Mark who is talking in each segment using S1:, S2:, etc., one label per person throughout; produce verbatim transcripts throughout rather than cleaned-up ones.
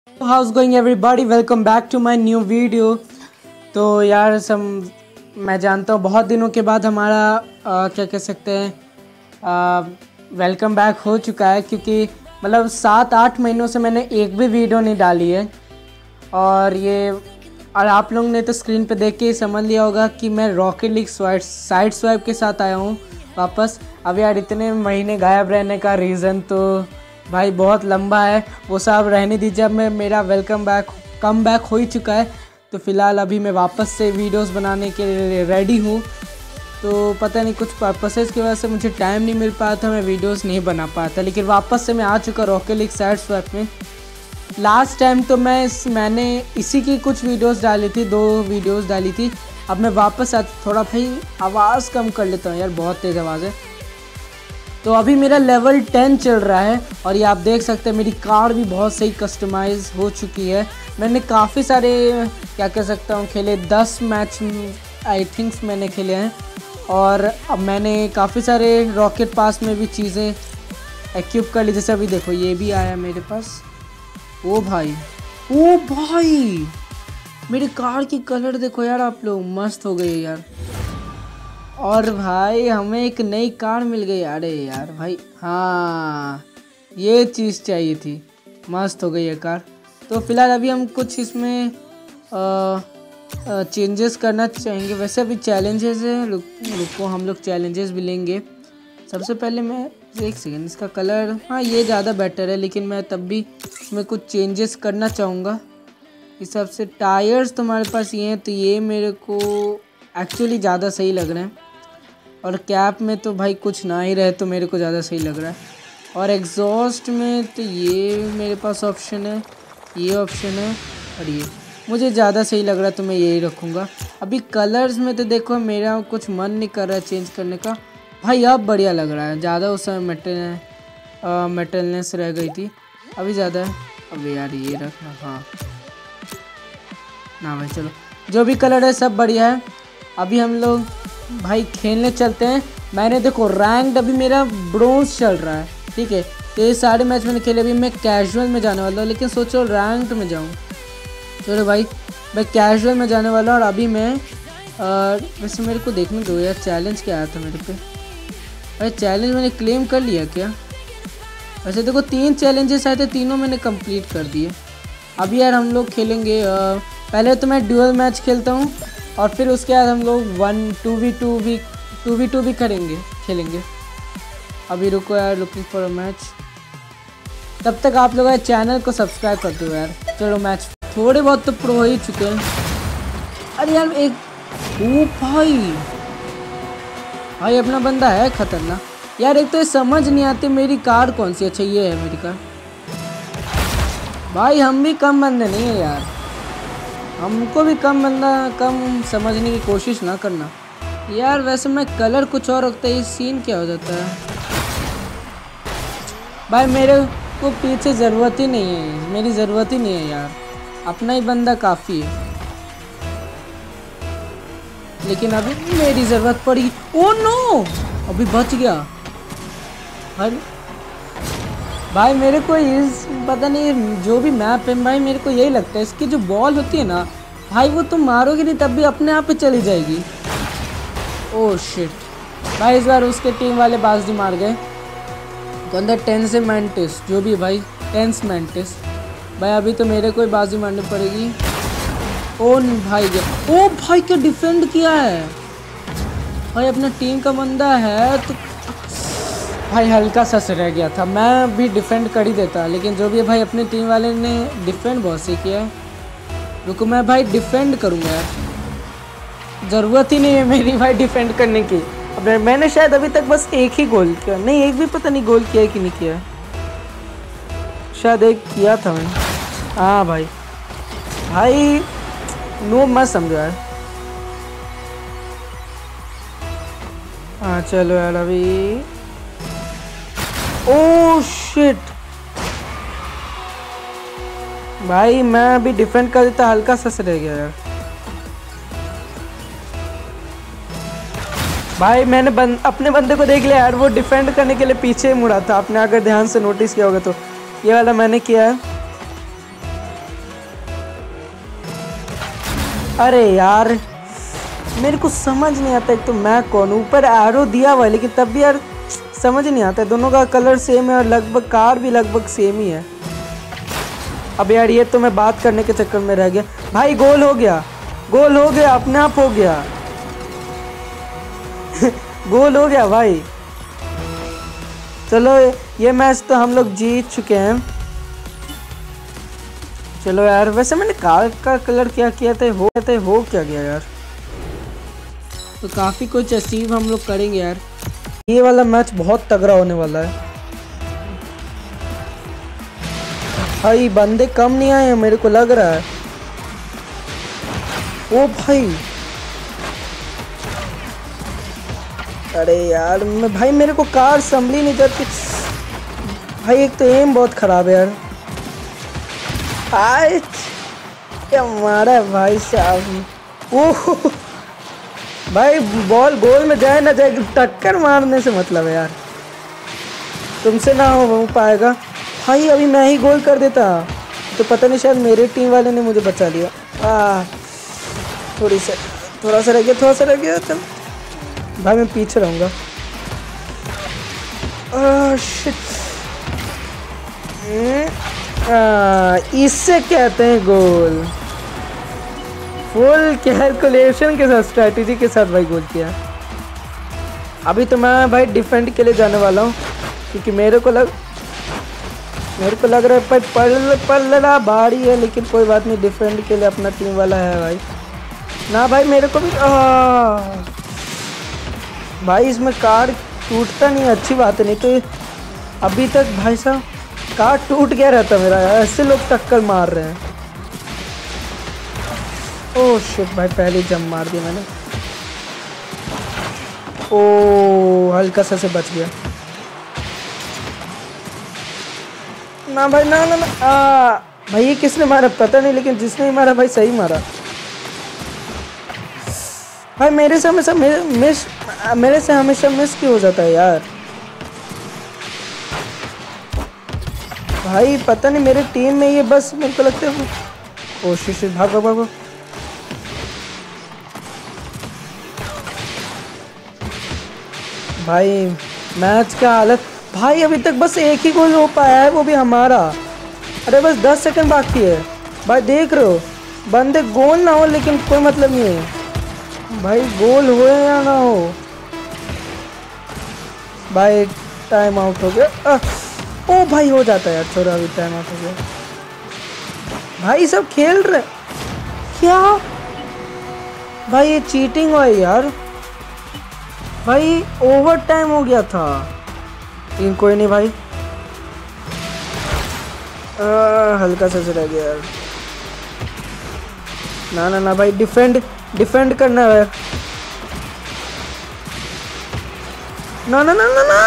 S1: House going everybody, welcome back to my new video. तो यार सम मैं जानता हूँ बहुत दिनों के बाद हमारा आ, क्या कह सकते हैं वेलकम बैक हो चुका है, क्योंकि मतलब सात आठ महीनों से मैंने एक भी वीडियो नहीं डाली है। और ये और आप लोग ने तो स्क्रीन पे देख के ही समझ लिया होगा कि मैं Rocket League swipe side swipe के साथ आया हूँ वापस। अब यार इतने महीने गायब रहने का रीज़न तो भाई बहुत लंबा है, वो सब रहने दीजिए। अब मैं मेरा वेलकम बैक कम बैक हो ही चुका है, तो फ़िलहाल अभी मैं वापस से वीडियोस बनाने के लिए रेडी हूँ। तो पता नहीं कुछ पर्पसेस की वजह से मुझे टाइम नहीं मिल पाया था, मैं वीडियोस नहीं बना पाया था, लेकिन वापस से मैं आ चुका रॉकेट लीग साइड स्वैप में। लास्ट टाइम तो मैं इस मैंने इसी की कुछ वीडियोस डाली थी, दो वीडियोस डाली थी। अब मैं वापस आ थोड़ा भाई आवाज़ कम कर लेता हूँ यार, बहुत तेज़ आवाज़ है। तो अभी मेरा लेवल टेन चल रहा है और ये आप देख सकते हैं मेरी कार भी बहुत सही कस्टमाइज़ हो चुकी है। मैंने काफ़ी सारे क्या कह सकता हूँ खेले, दस मैच आई थिंक्स मैंने खेले हैं। और अब मैंने काफ़ी सारे रॉकेट पास में भी चीज़ें एक्यूप कर ली, जैसे अभी देखो ये भी आया मेरे पास। ओ भाई ओ भाई मेरी कार की कलर देखो यार आप लोग, मस्त हो गई यार। और भाई हमें एक नई कार मिल गई। अरे यार भाई हाँ, ये चीज़ चाहिए थी, मस्त हो गई है कार। तो फिलहाल अभी हम कुछ इसमें चेंजेस करना चाहेंगे। वैसे अभी चैलेंजेस है, रुको हम लोग चैलेंजेस भी लेंगे। सबसे पहले मैं एक सेकेंड, इसका कलर हाँ ये ज़्यादा बेटर है, लेकिन मैं तब भी इसमें कुछ चेंजेस करना चाहूँगा। इस हिसाब से टायर्स तुम्हारे पास ये हैं, तो ये मेरे को एक्चुअली ज़्यादा सही लग रहे हैं। और कैप में तो भाई कुछ ना ही रहे तो मेरे को ज़्यादा सही लग रहा है। और एग्जॉस्ट में तो ये मेरे पास ऑप्शन है, ये ऑप्शन है, और ये मुझे ज़्यादा सही लग रहा है तो मैं यही रखूँगा। अभी कलर्स में तो देखो मेरा कुछ मन नहीं कर रहा है चेंज करने का। भाई अब बढ़िया लग रहा है, ज़्यादा उस समय मेटल मेटलनेस रह गई थी, अभी ज़्यादा है। अब यार ये रखना, हाँ ना भाई चलो जो भी कलर है सब बढ़िया है। अभी हम लोग भाई खेलने चलते हैं। मैंने देखो रैंक्ड अभी मेरा ब्रोंज चल रहा है, ठीक है। तो ये सारे मैच मैंने खेले, अभी मैं कैजुअल में जाने वाला हूँ, लेकिन सोचो रैंक्ड में जाऊँ। चलो भाई मैं कैजुअल में जाने वाला हूँ। और अभी मैं आ, वैसे मेरे को देखने दो यार चैलेंज क्या आया था मेरे पे। भाई चैलेंज मैंने क्लेम कर लिया क्या? वैसे देखो तीन चैलेंजेस आए थे, तीनों मैंने कंप्लीट कर दिए। अभी यार हम लोग खेलेंगे, आ, पहले तो मैं ड्यूअल मैच खेलता हूँ और फिर उसके बाद हम लोग वन टू वी टू भी टू वी टू भी करेंगे खेलेंगे। अभी रुको यार, लुकिंग फॉर अ मैच। तब तक आप लोग चैनल को सब्सक्राइब कर दो यार। चलो मैच थोड़े बहुत तो प्रो हो ही चुके हैं। अरे यार एक ओ भाई भाई अपना बंदा है खतरनाक यार। एक तो ये समझ नहीं आती मेरी कार कौन सी। अच्छा ये है मेरी कार। भाई हम भी कम बंदे नहीं है यार, हमको भी कम बंदा कम समझने की कोशिश ना करना यार। वैसे मैं कलर कुछ और रखता है, सीन क्या हो जाता है भाई। मेरे को पीछे ज़रूरत ही नहीं है, मेरी ज़रूरत ही नहीं है यार, अपना ही बंदा काफ़ी है। लेकिन अभी मेरी ज़रूरत पड़ी। ओ नो अभी बच गया भाई। भाई मेरे को इस पता नहीं जो भी मैप है भाई, मेरे को यही लगता है इसकी जो बॉल होती है ना भाई, वो तुम मारोगे नहीं तब भी अपने आप पे चली जाएगी। ओह शिट भाई, इस बार उसके टीम वाले बाजी मार गए। तो अंदर टेंस मेंटिस जो भी भाई, टेंस मेंटिस भाई। अभी तो मेरे को ही बाजी मारनी पड़ेगी। ओ भाई गया, ओ भाई क्या डिफेंड किया है भाई, अपना टीम का बंदा है तो भाई हल्का सा से रह गया था। मैं भी डिफेंड कर ही देता, लेकिन जो भी है भाई अपने टीम वाले ने डिफेंड बहुत सही किया है। रुको मैं भाई डिफेंड करूँगा यार, ज़रूरत ही नहीं है मेरी भाई डिफेंड करने की। अब मैंने शायद अभी तक बस एक ही गोल किया, नहीं एक भी पता नहीं गोल किया है कि नहीं किया है, शायद एक किया था मैंने। हाँ भाई भाई नो मत समझो यार। हाँ चलो यार अभी ओह शिट भाई मैं अभी डिफेंड कर देता, हल्का सा से रह गया यार। भाई मैंने बंद, अपने बंदे को देख लिया यार, वो डिफेंड करने के लिए पीछे मुड़ा था। आपने अगर ध्यान से नोटिस किया होगा तो ये वाला मैंने किया है। अरे यार मेरे को समझ नहीं आता, एक तो मैं कौन, ऊपर एरो दिया हुआ है लेकिन तब भी यार समझ नहीं आता। दोनों का कलर सेम है और लगभग कार भी लगभग सेम ही है। अब यार ये तो मैं बात करने के चक्कर में रह गया। भाई गोल हो गया, गोल हो गया, अपने आप हो गया गोल हो गया भाई। चलो ये मैच तो हम लोग जीत चुके हैं। चलो यार, वैसे मैंने कार का कलर क्या किया था, हो थे हो क्या गया यार। तो काफ़ी कुछ अचीव हम लोग करेंगे यार। ये वाला मैच बहुत तगड़ा होने वाला है भाई। बंदे कम नहीं आए हैं मेरे को लग रहा है। ओ भाई, अरे यार मैं भाई मेरे को कार संभली नहीं जाती भाई। एक तो एम बहुत खराब है यार। आज क्या मारा है भाई साहब। ओह भाई बॉल गोल में जाए ना जाए, टक्कर मारने से मतलब है यार। तुमसे ना हो पाएगा भाई। अभी मैं ही गोल कर देता तो पता नहीं, शायद मेरे टीम वाले ने मुझे बचा लिया। आ थोड़ी सा थोड़ा सा रह गया, थोड़ा सा रह गया। चल भाई मैं पीछे रहूँगा। इससे कहते हैं गोल। फुल कैलकुलेशन के साथ, स्ट्रैटेजी के साथ भाई गोल किया। अभी तो मैं भाई डिफेंड के लिए जाने वाला हूँ क्योंकि मेरे को लग मेरे को लग रहा है पल पल्ला भारी है, लेकिन कोई बात नहीं, डिफेंड के लिए अपना टीम वाला है भाई ना। भाई मेरे को भी आ, भाई इसमें कार टूटता नहीं, अच्छी बात है। नहीं तो अभी तक भाई साहब कार टूट गया रहता मेरा। ऐसे लोग टक्कर मार रहे हैं। ओह शिट भाई, पहले जंप मार दिया मैंने। ओह हल्का सा से बच गया ना भाई, ना ना ना आ, भाई ये किसने मारा पता नहीं, लेकिन जिसने मारा भाई सही मारा भाई। मेरे से हमेशा मिस मेरे से हमेशा मिस क्यों हो जाता है यार। भाई पता नहीं मेरे टीम में ये बस मेरे को लगता है। ओ शिट, भाग भाग भाग। भाई मैच का हालत भाई, अभी तक बस एक ही गोल हो पाया है, वो भी हमारा। अरे बस दस सेकंड बाकी है भाई। देख रहे हो बंदे गोल ना हो लेकिन कोई मतलब नहीं है भाई, गोल हो या ना हो भाई। टाइम आउट हो गया। आ, ओ भाई हो जाता है यार, छोड़ा, अभी टाइम आउट हो गया भाई। सब खेल रहे क्या भाई, ये चीटिंग हुआ है यार भाई। ओवर टाइम हो गया था लेकिन कोई नहीं भाई। आ, हल्का सा रह गया यार। ना ना ना भाई, डिफेंड डिफेंड करना है। ना ना ना ना ना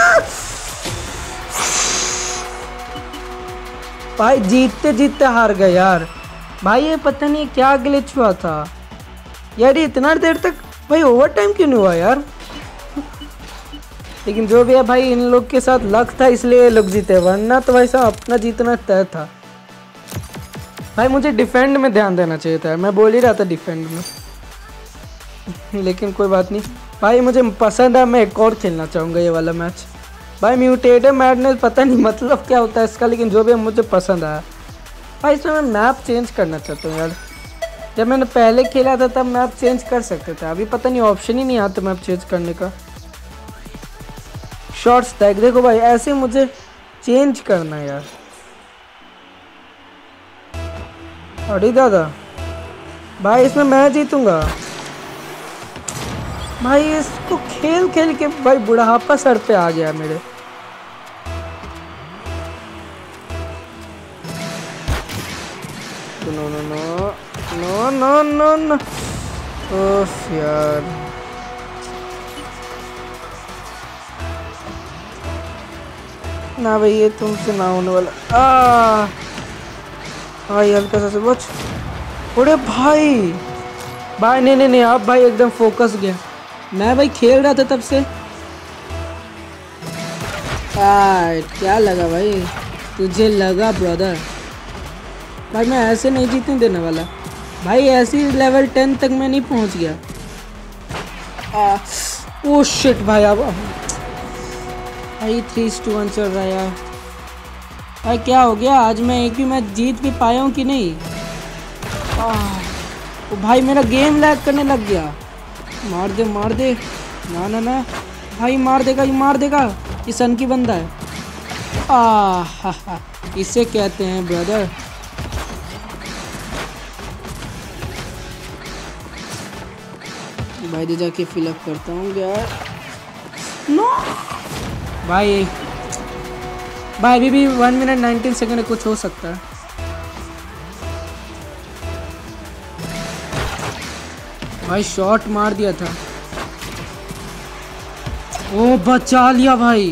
S1: भाई, जीतते जीतते हार गए यार भाई। ये पता नहीं क्या ग्लिच हुआ था यार। ये इतना देर तक भाई ओवर टाइम क्यों नहीं हुआ यार। लेकिन जो भी है भाई, इन लोग के साथ लक था इसलिए ये लोग जीते, वरना तो भाई साहब अपना जीतना तय था भाई। मुझे डिफेंड में ध्यान देना चाहिए था, मैं बोल ही रहा था डिफेंड में लेकिन कोई बात नहीं भाई, मुझे पसंद है। मैं एक और खेलना चाहूँगा ये वाला मैच भाई। म्यूटेटेड मैडनेस पता नहीं मतलब क्या होता है इसका, लेकिन जो भी है मुझे पसंद आया भाई। इसमें मैं मैप चेंज करना चाहता हूँ यार। जब मैंने पहले खेला था तब मैप चेंज कर सकते थे, अभी पता नहीं ऑप्शन ही नहीं आता मैप चेंज करने का। शॉर्ट्स टैग देखो भाई, ऐसे मुझे चेंज करना है यार। अरे दादा भाई, इसमें मैं जीतूंगा भाई। इसको खेल खेल के भाई बुढ़ापा सर पे आ गया मेरे। No no no no no no no ओफ यार। ना भाई ये तुमसे ना होने वाला। आ भाई हल्का सा से बच। अरे भाई भाई नहीं नहीं नहीं, आप भाई एकदम फोकस गया। मैं भाई खेल रहा था तब से। आ, क्या लगा भाई तुझे लगा ब्रदर भाई, मैं ऐसे नहीं जीतने देने वाला भाई ऐसी लेवल टेन तक मैं नहीं पहुंच गया। ओ शिट भाई, अब भाई थ्री टू वन चल रहा है यार। भाई क्या हो गया, आज मैं एक भी मैच जीत भी पाया हूँ कि नहीं? आ, ओ भाई मेरा गेम लैग करने लग गया। मार दे मार दे, ना ना ना भाई, मार देगा ये, मार देगा ये, सन की बंदा है। आ हा हा, इसे कहते हैं ब्रदर। भाई दे जाके फिलअप करता हूँ यार। नो भाई, भाई अभी भी वन मिनट नाइनटीन सेकेंड कुछ हो सकता है। भाई शॉट मार दिया था, ओ बचा लिया भाई।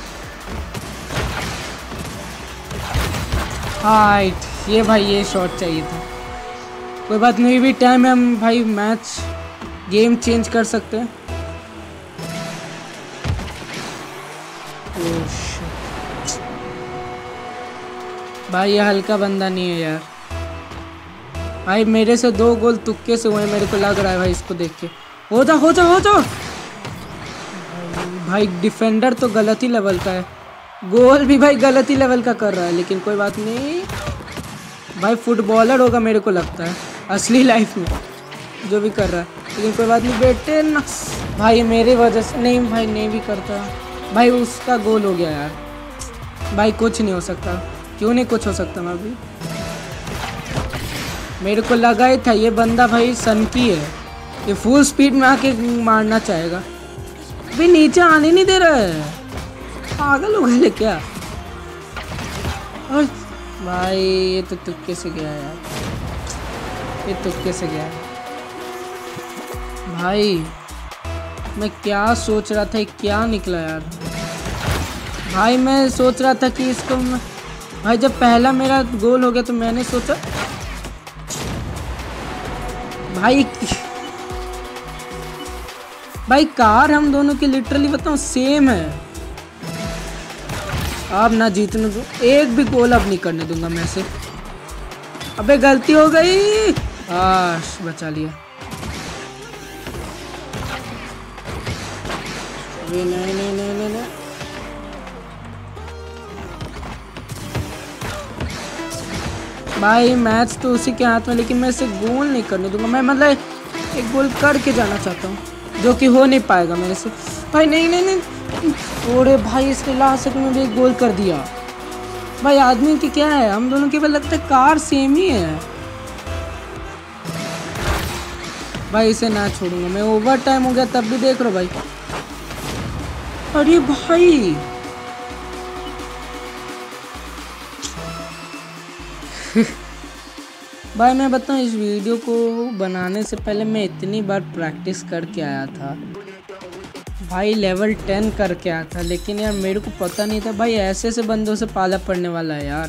S1: हाइट ये भाई, ये शॉट चाहिए था। कोई बात नहीं, भी टाइम है, हम भाई मैच गेम चेंज कर सकते हैं। भाई ये हल्का बंदा नहीं है यार। भाई मेरे से दो गोल तुक्के से हुए, मेरे को लग रहा है भाई इसको देख के। हो जा हो जा हो जा भाई, डिफेंडर तो गलत ही लेवल का है, गोल भी भाई गलत ही लेवल का कर रहा है। लेकिन कोई बात नहीं भाई, फुटबॉलर होगा मेरे को लगता है असली लाइफ में जो भी कर रहा है। लेकिन कोई बात नहीं बेटे ना भाई, मेरी वजह से नहीं भाई, नहीं भी करता भाई, उसका गोल हो गया यार। भाई कुछ नहीं हो सकता, क्यों नहीं कुछ हो सकता। मैं भी मेरे को लगा ही था ये बंदा भाई सन की है, ये फुल स्पीड में आके मारना चाहेगा। भाई नीचे आने नहीं दे रहा है, पागल हो गए क्या? और भाई ये तो तुक्के से गया यार, ये तुक्के से गया भाई। मैं क्या सोच रहा था, क्या निकला यार। भाई मैं सोच रहा था कि इसको मैं... भाई जब पहला मेरा गोल हो गया तो मैंने सोचा भाई भाई कार हम दोनों की लिटरली बताऊं सेम है। अब ना जीतने दो, एक भी गोल अब नहीं करने दूंगा मैं से। अबे गलती हो गई, आश बचा लिया। अबे नहीं नहीं नहीं नहीं, नहीं। भाई मैच तो उसी के हाथ में, लेकिन मैं इसे गोल नहीं करने दूंगा। मैं मतलब एक गोल करके जाना चाहता हूँ, जो कि हो नहीं पाएगा मेरे से। भाई नहीं नहीं नहीं, ओरे भाई इसके लास्ट में भी एक गोल कर दिया। भाई आदमी की क्या है, हम दोनों के पास लगता है कार सेम ही है। भाई इसे ना छोड़ूंगा मैं, ओवर टाइम हो गया तब भी देख रहा भाई। अरे भाई भाई मैं बताऊँ, इस वीडियो को बनाने से पहले मैं इतनी बार प्रैक्टिस करके आया था भाई, लेवल टेन करके आया था। लेकिन यार मेरे को पता नहीं था भाई ऐसे ऐसे बंदों से पाला पड़ने वाला है यार।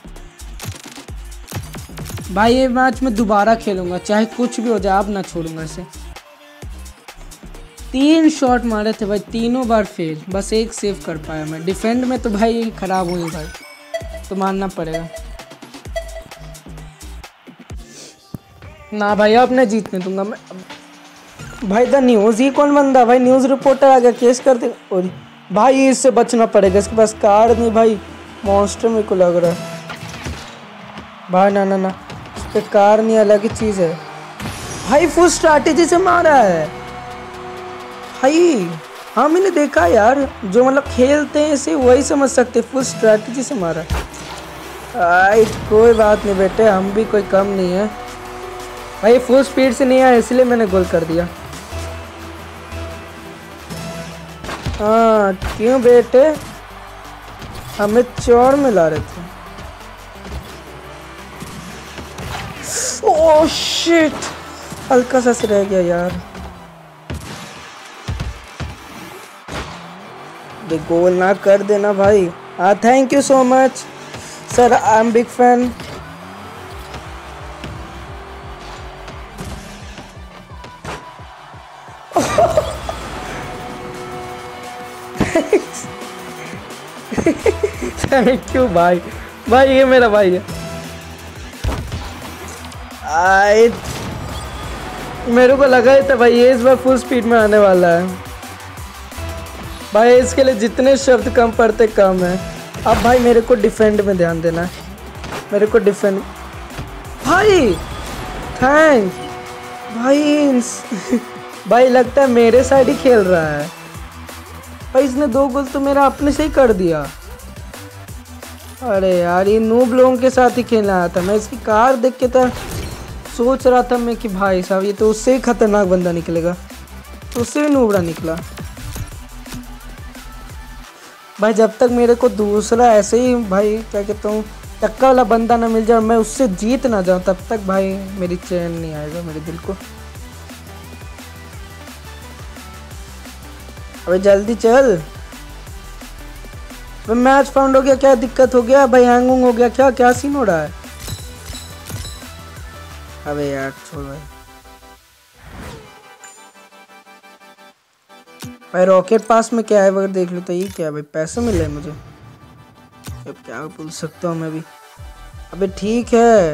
S1: भाई ये मैच मैं दोबारा खेलूंगा, चाहे कुछ भी हो जाए, अब ना छोड़ूंगा इसे। तीन शॉट मारे थे भाई, तीनों बार फेल, बस एक सेव कर पाया मैं। डिफेंड में तो भाई खराब हुई भाई, तो मानना पड़ेगा ना भाई, अब नहीं जीतने दूंगा मैं। भाई द न्यूज़, ये कौन बंदा भाई, न्यूज़ रिपोर्टर आ गया, केस कर दे। और भाई इससे बचना पड़ेगा, इसके पास कार्ड नहीं भाई, मॉन्स्टर मेरे को लग रहा है भाई। ना ना ना, इस पर कार नहीं, अलग ही चीज़ है भाई। फुल स्ट्रैटेजी से मारा है भाई। हाँ मैंने देखा यार, जो मतलब खेलते हैं इसे वही समझ सकते, फुल स्ट्रैटेजी से मारा। कोई बात नहीं बेटे, हम भी कोई कम नहीं है भाई। फुल स्पीड से नहीं आया इसलिए मैंने गोल कर दिया। हाँ क्यों बेटे, हमें चौड़ में ला रहे थे। ओह शिट, हल्का सा से रह गया यार। गोल ना कर देना भाई। हाँ thank you so much sir, I am big fan. Thank you भाई, भाई ये मेरा भाई है। आई मेरे को लगा ही था भाई ये इस बार फुल स्पीड में आने वाला है भाई। इसके लिए जितने शब्द कम पड़ते कम है। अब भाई मेरे को डिफेंड में ध्यान देना है, मेरे को डिफेंड। भाई थैंक्स भाई। भाई लगता है मेरे साइड ही खेल रहा है भाई। इसने दो गोल तो मेरा अपने से ही कर दिया। अरे यार ये नूब लोगों के साथ ही खेलना आया था। मैं इसकी कार देख के था सोच रहा था मैं कि भाई साहब ये तो उससे ही खतरनाक बंदा निकलेगा, तो उससे भी नूबड़ा निकला। भाई जब तक मेरे को दूसरा ऐसे ही भाई क्या कहता हूँ टक्का वाला बंदा ना मिल जाए, मैं उससे जीत ना जाऊँ, तब तक भाई मेरी चैन नहीं आएगा मेरे दिल को। अबे जल्दी चल। अबे मैच फाउंड हो गया, क्या दिक्कत हो गया भाई? हैंग हो गया क्या? क्या सीन हो रहा है? अबे यार छोड़ भाई। भाई रॉकेट पास में क्या है अगर देख लो तो ये क्या है भाई? पैसे मिले मुझे, अब क्या बोल सकता हूँ मैं भी। अबे ठीक है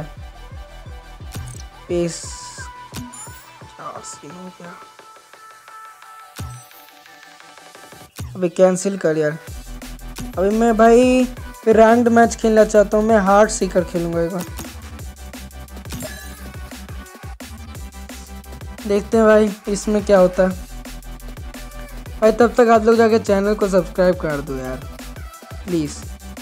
S1: पेस क्या सीन हो गया? अबे कैंसिल कर यार। अभी मैं भाई रैंक्ड मैच खेलना चाहता हूँ, मैं हार्ड सीकर खेलूंगा एक बार। देखते हैं भाई इसमें क्या होता है। भाई तब तक आप लोग जाके चैनल को सब्सक्राइब कर दो यार प्लीज।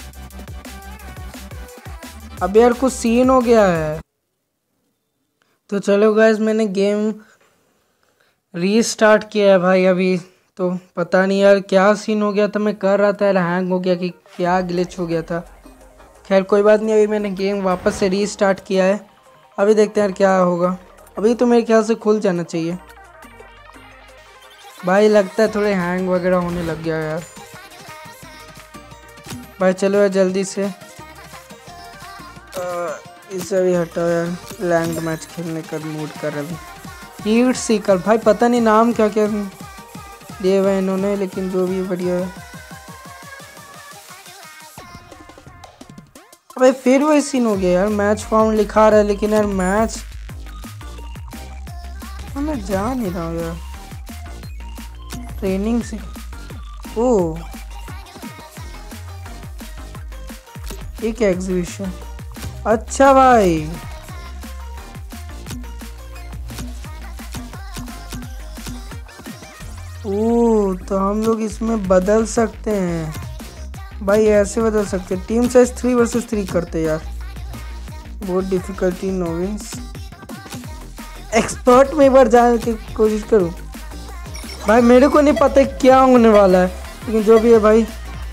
S1: अब यार कुछ सीन हो गया है तो चलो गाइस मैंने गेम रीस्टार्ट किया है भाई अभी। तो पता नहीं यार क्या सीन हो गया था, मैं कर रहा था यार हैंग हो गया कि क्या ग्लिच हो गया था। खैर कोई बात नहीं, अभी मैंने गेम वापस से रीस्टार्ट किया है। अभी देखते हैं यार क्या होगा। अभी तो मेरे ख्याल से खुल जाना चाहिए भाई। लगता है थोड़े हैंग वगैरह होने लग गया यार। भाई चलो यार जल्दी से इसे भी हटाओ यार। रैंक्ड मैच खेलने का मूड कर अभी। हीट सीकर भाई पता नहीं नाम क्या क्या दिए हुए इन्होंने, लेकिन जो भी बढ़िया है। अबे फिर वही सीन हो गया यार। मैच फाउंड लिखा रहा है लेकिन यार मैच मैं जा नहीं रहा हूँ यार ट्रेनिंग से। ओ एक एग्जीबिशन, अच्छा भाई। ओ तो हम लोग इसमें बदल सकते हैं भाई, ऐसे बदल सकते हैं। Team size three versus three करते यार। बहुत डिफिकल्टी नोविंस एक्सपर्ट में एक बार जाने की कोशिश करूं भाई। मेरे को नहीं पता क्या होने वाला है लेकिन जो भी है भाई।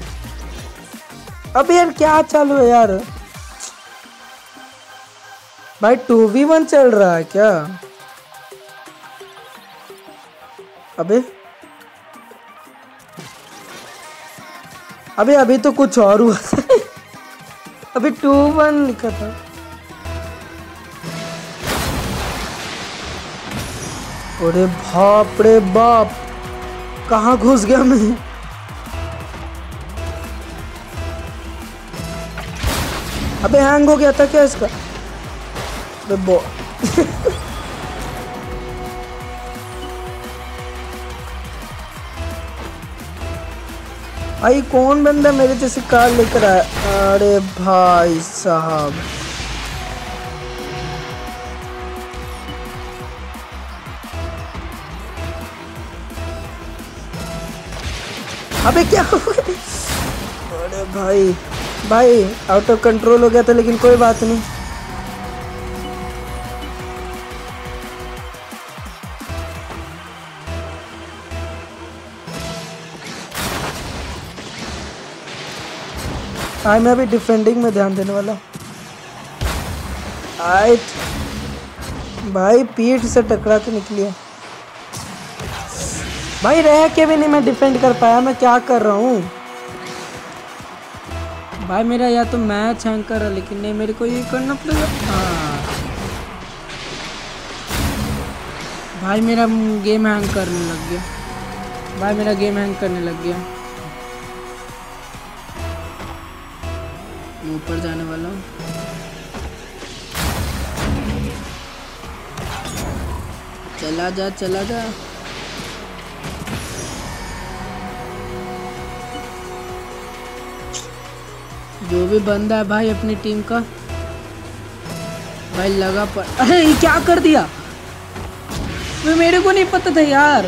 S1: अबे यार क्या चालू है यार भाई? टू वी वन चल रहा है क्या? अबे अबे अभी तो कुछ और हुआ था। अभी टू वन लिखा था। अरे बाप रे बाप, कहाँ घुस गया मैं? अबे हैंग हो गया था क्या इसका? अबे बो भाई कौन बंदा मेरे जैसे कार लेकर आया? अरे भाई साहब अबे क्या हो गया? अरे भाई भाई आउट ऑफ कंट्रोल हो गया था, लेकिन कोई बात नहीं। हाँ मैं अभी डिफेंडिंग में ध्यान देने वाला। आइट भाई पीठ से टकरा के निकली है भाई। रह के भी नहीं मैं डिफेंड कर पाया। मैं क्या कर रहा हूँ भाई? मेरा या तो मैच हैंग कर रहा, लेकिन नहीं मेरे को ये करना पड़ेगा। हाँ भाई मेरा गेम हैंग करने लग गया भाई। मेरा गेम हैंग करने लग गया। ऊपर जाने वाला हूँ। चला जा चला जा। जो भी बंदा है भाई अपनी टीम का भाई लगा पर। अरे ये क्या कर दिया, मैं मेरे को नहीं पता था यार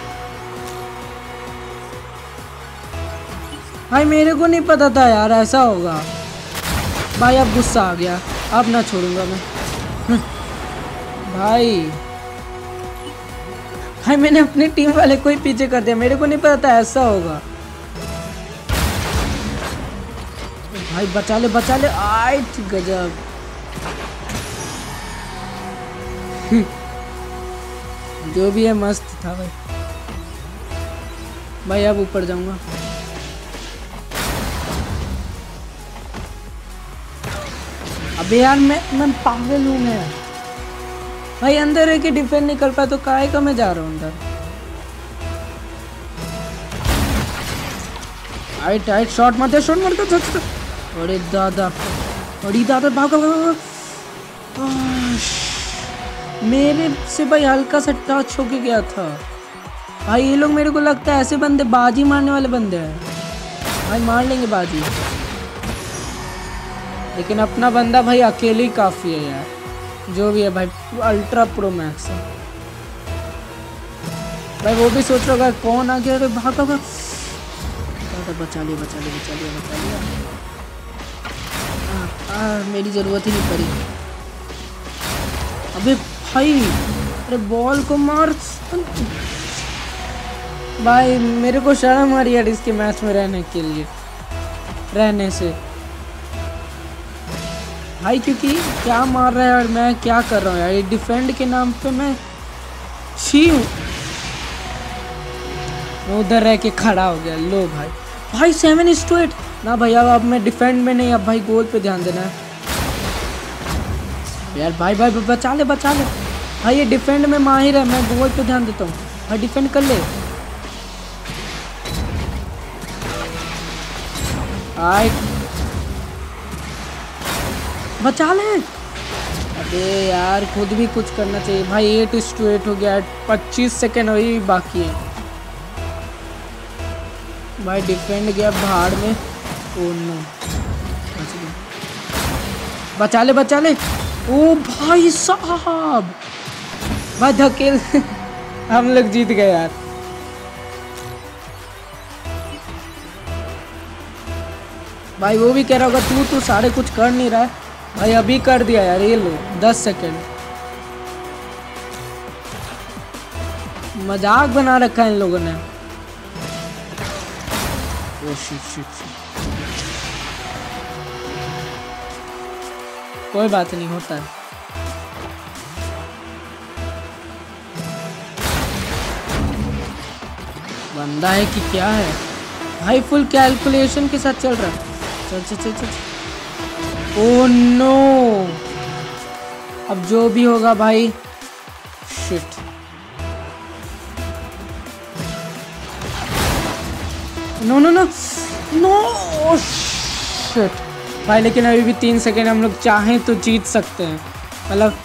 S1: भाई, मेरे को नहीं पता था यार ऐसा होगा भाई। अब गुस्सा आ गया, अब ना छोड़ूंगा मैं भाई। भाई मैंने अपनी टीम वाले को ही पीछे कर दिया, मेरे को नहीं पता था ऐसा होगा भाई। बचा ले बचा ले, आइट गजब जो भी है मस्त था भाई। भाई अब ऊपर जाऊंगा। अबे यार मैं मैं पागल हूँ मैं भाई, अंदर है कि डिफेंड नहीं कर पाया तो काहे का मैं जा रहा हूँ अंदर। आइट आइट शॉट मारते शॉट मारते। अरे दादा अरे दादा भाग मेरे से भाई, हल्का सा टच होके गया था भाई। ये लोग मेरे को लगता है ऐसे बंदे बाजी मारने वाले बंदे हैं भाई, मार लेंगे बाजी। लेकिन अपना बंदा भाई अकेले ही काफ़ी है यार, जो भी है भाई अल्ट्रा प्रो मैक्स है भाई। वो भी सोच रहा है कौन आ गया। अरे भागा भागा, बचा लिया बचा लिया बचा लिया बचा लिया। आ, आ, मेरी ज़रूरत ही नहीं पड़ी। अबे भाई अरे बॉल को मार भाई। मेरे को शर्म आ रही है इसके मैच में रहने के लिए रहने से भाई, क्योंकि क्या मार रहा है और मैं क्या कर रहा हूँ यार। ये डिफेंड के नाम पे मैं छी हूँ। मैं उधर रह के खड़ा हो गया। लो भाई भाई सेवन इज टू एट ना भैया। अब मैं डिफेंड में नहीं, अब भाई गोल पे ध्यान देना है यार। भाई भाई बचा ले बचा ले भाई, ये डिफेंड में माहिर है, मैं गोल पे ध्यान देता हूँ भाई। डिफेंड कर ले आई, बचा ले। अबे यार खुद भी कुछ करना चाहिए भाई। एट इज टू एट हो गया, पच्चीस सेकेंड वही बाकी है भाई। डिफेंड गया भाड़ में। ओ नो, बचा ले बचा ले। ओ भाई साहब भाई धकेल हम लोग जीत गए यार। भाई वो भी कह रहा होगा तू तू सारे कुछ कर नहीं रहा है भाई। अभी कर दिया यार, ये लो दस सेकेंड। मजाक बना रखा है इन लोगों ने। ओ शिट शिट शिट, कोई बात नहीं, होता है। बंदा है कि क्या है भाई, फुल कैलकुलेशन के साथ चल रहा है। चल चल चल चल। ओह नो, अब जो भी होगा भाई। Shit, no no no no shit भाई। लेकिन अभी भी तीन सेकेंड, हम लोग चाहें तो जीत सकते हैं। मतलब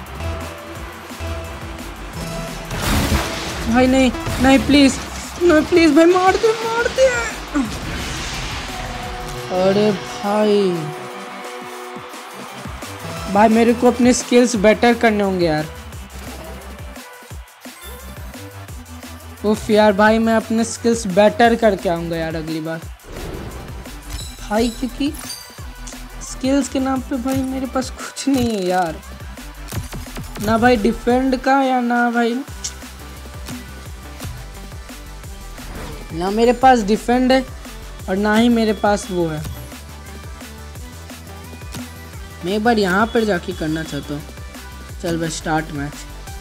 S1: भाई नहीं नहीं प्लीज नहीं प्लीज भाई, मार दे मार दे। अरे भाई भाई मेरे को अपने स्किल्स बेटर करने होंगे यार। उफ यार भाई, मैं अपने स्किल्स बेटर करके आऊँगा यार अगली बार भाई, क्योंकि स्किल्स के नाम पे भाई मेरे पास कुछ नहीं है यार। ना भाई डिफेंड का या ना भाई, ना मेरे पास डिफेंड है और ना ही मेरे पास वो है। मैं एक बार यहाँ पर जाके करना चाहता हूँ। चल भाई स्टार्ट मैच।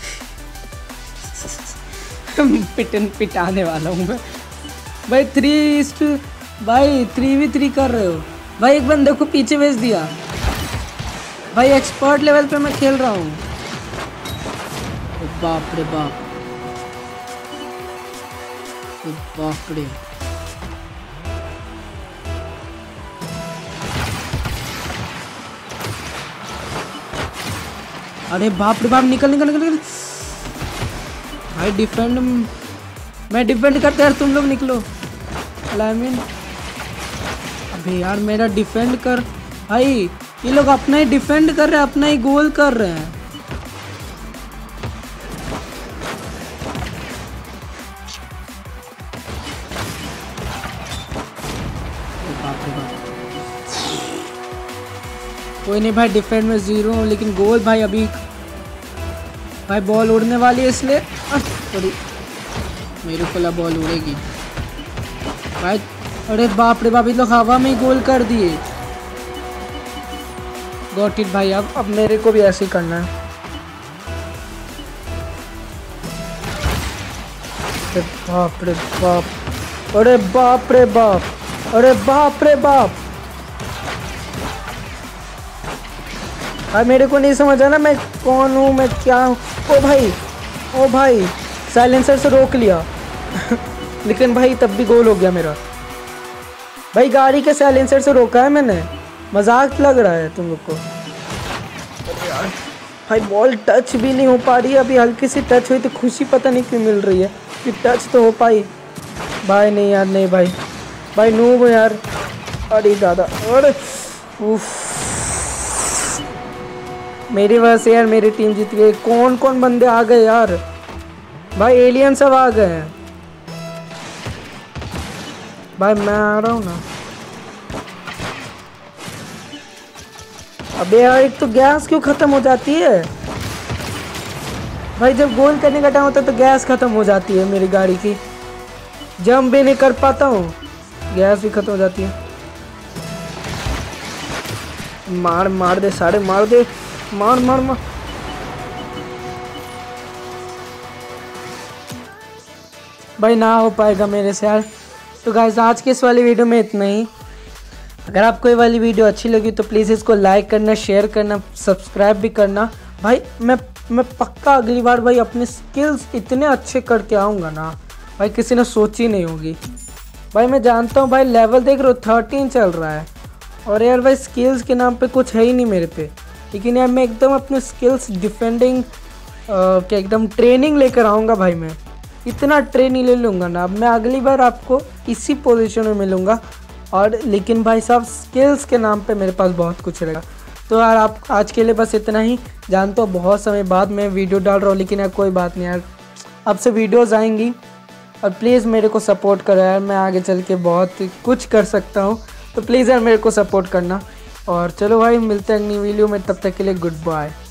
S1: पिटन पिटाने वाला हूँ मैं भाई। थ्री इस टू भाई, थ्री वी थ्री कर रहे हो भाई। एक बंदे को पीछे भेज दिया भाई। एक्सपर्ट लेवल पे मैं खेल रहा हूँ। बाप रे बाप बाप रे। अरे बाप रे बाप, निकल निकल निकल निकल। भाई डिफेंड, मैं डिफेंड करते यार, तुम लोग निकलो। अलाइनमेंट, अबे यार मेरा डिफेंड कर भाई। ये लोग अपना ही डिफेंड कर रहे हैं, अपना ही गोल कर रहे हैं। कोई नहीं भाई, डिफेंड में जीरो हूँ लेकिन गोल भाई अभी। भाई बॉल उड़ने वाली है इसलिए सॉरी, मेरे को बॉल उड़ेगी भाई। अरे बाप रे बाप, ये लोग हवा में ही गोल कर दिए। गॉट इट भाई। अब अब मेरे को भी ऐसे ही करना है। अरे बाप रे बाप, अरे बाप रे बाप, अरे बाप रे बाप भाई। मेरे को नहीं समझ आ ना मैं कौन हूँ, मैं क्या हूँ। ओ भाई, ओ भाई साइलेंसर से रोक लिया लेकिन भाई तब भी गोल हो गया मेरा। भाई गाड़ी के साइलेंसर से रोका है मैंने, मजाक लग रहा है तुम लोग को। अरे यार भाई बॉल टच भी नहीं हो पा रही है। अभी हल्की सी टच हुई तो खुशी पता नहीं क्यों मिल रही है कि टच तो हो पाई। भाई नहीं यार, नहीं भाई, भाई नूब यार। अरे दादा, अरे उफ, मेरी वजह से यार मेरी टीम जीत गई। कौन कौन बंदे आ गए यार, भाई एलियन सब आ गए हैं। भाई मैं आ रहा हूँ ना। अबे यार एक तो गैस क्यों खत्म हो जाती है भाई। जब गोल करने का टाइम होता है तो गैस खत्म हो जाती है मेरी गाड़ी की। जंप भी नहीं कर पाता हूँ, गैस भी खत्म हो जाती है। मार मार दे सारे, मार दे, मार मार मार। भाई ना हो पाएगा मेरे से यार। तो गाइस आज के इस वाली वीडियो में इतना ही। अगर आपको ये वाली वीडियो अच्छी लगी तो प्लीज़ इसको लाइक करना, शेयर करना, सब्सक्राइब भी करना। भाई मैं मैं पक्का अगली बार भाई अपने स्किल्स इतने अच्छे करके आऊँगा ना भाई, किसी ने सोची नहीं होगी। भाई मैं जानता हूँ भाई, लेवल देख रहे हो थर्टीन चल रहा है और यार भाई स्किल्स के नाम पे कुछ है ही नहीं मेरे पे। लेकिन यार मैं एकदम अपने स्किल्स डिफेंडिंग क्या एकदम ट्रेनिंग लेकर आऊँगा भाई। मैं इतना ट्रेनिंग ले लूँगा ना, अब मैं अगली बार आपको इसी पोजीशन में मिलूँगा। और लेकिन भाई साहब स्किल्स के नाम पे मेरे पास बहुत कुछ रहेगा। तो यार आप आज के लिए बस इतना ही। जानता हूँ बहुत समय बाद मैं वीडियो डाल रहा हूँ, लेकिन यार कोई बात नहीं यार, अब से वीडियोज़ आएंगी। और प्लीज़ मेरे को सपोर्ट करो यार, मैं आगे चल के बहुत कुछ कर सकता हूँ। तो प्लीज़ यार मेरे को सपोर्ट करना। और चलो भाई मिलते हैं अगली वीडियो में, तब तक के लिए गुड बाय।